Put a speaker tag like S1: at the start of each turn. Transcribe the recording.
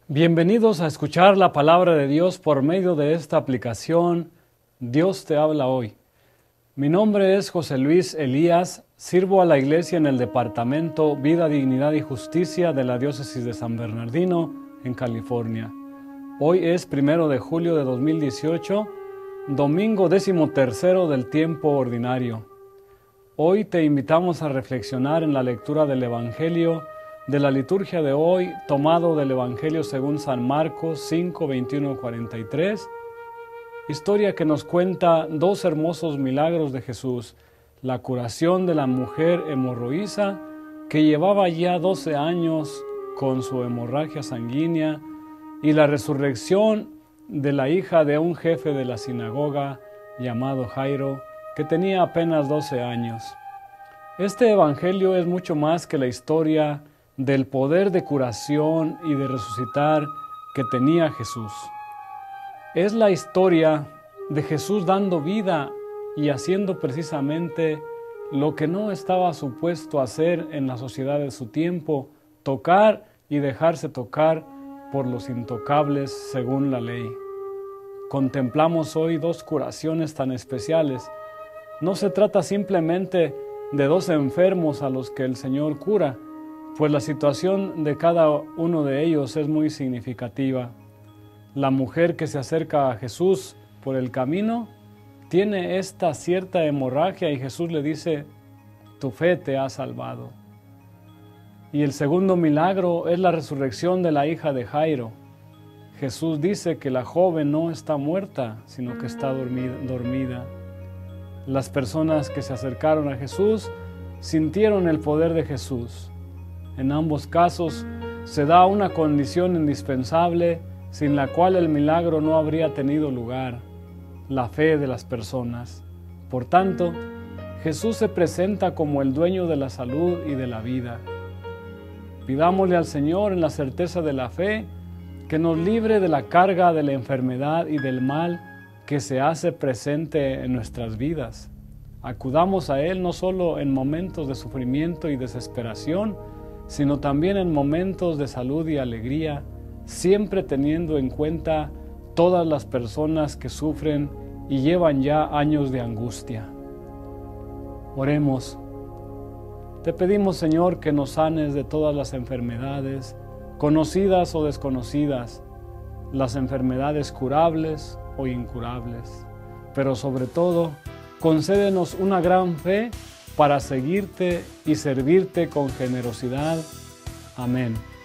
S1: Bienvenidos a escuchar la palabra de Dios por medio de esta aplicación Dios te habla hoy. Mi nombre es José Luis Elías, sirvo a la iglesia en el departamento Vida, Dignidad y Justicia de la Diócesis de San Bernardino, en California. Hoy es 1 de julio de 2018, domingo 13º del tiempo ordinario. Hoy te invitamos a reflexionar en la lectura del Evangelio de la liturgia de hoy, tomado del Evangelio según San Marcos 5, 21-43, historia que nos cuenta dos hermosos milagros de Jesús: la curación de la mujer hemorroísa, que llevaba ya 12 años con su hemorragia sanguínea, y la resurrección de la hija de un jefe de la sinagoga llamado Jairo, que tenía apenas 12 años. Este Evangelio es mucho más que la historia del poder de curación y de resucitar que tenía Jesús. Es la historia de Jesús dando vida y haciendo precisamente lo que no estaba supuesto hacer en la sociedad de su tiempo: tocar y dejarse tocar por los intocables según la ley. Contemplamos hoy dos curaciones tan especiales. No se trata simplemente de dos enfermos a los que el Señor cura, pues la situación de cada uno de ellos es muy significativa. La mujer que se acerca a Jesús por el camino tiene esta cierta hemorragia y Jesús le dice: tu fe te ha salvado. Y el segundo milagro es la resurrección de la hija de Jairo. Jesús dice que la joven no está muerta, sino que está dormida. Las personas que se acercaron a Jesús sintieron el poder de Jesús. En ambos casos se da una condición indispensable sin la cual el milagro no habría tenido lugar: la fe de las personas. Por tanto, Jesús se presenta como el dueño de la salud y de la vida. Pidámosle al Señor, en la certeza de la fe, que nos libre de la carga de la enfermedad y del mal que se hace presente en nuestras vidas. Acudamos a Él no solo en momentos de sufrimiento y desesperación, sino también en momentos de salud y alegría, siempre teniendo en cuenta todas las personas que sufren y llevan ya años de angustia. Oremos. Te pedimos, Señor, que nos sanes de todas las enfermedades, conocidas o desconocidas, las enfermedades curables o incurables, pero sobre todo, concédenos una gran fe para seguirte y servirte con generosidad. Amén.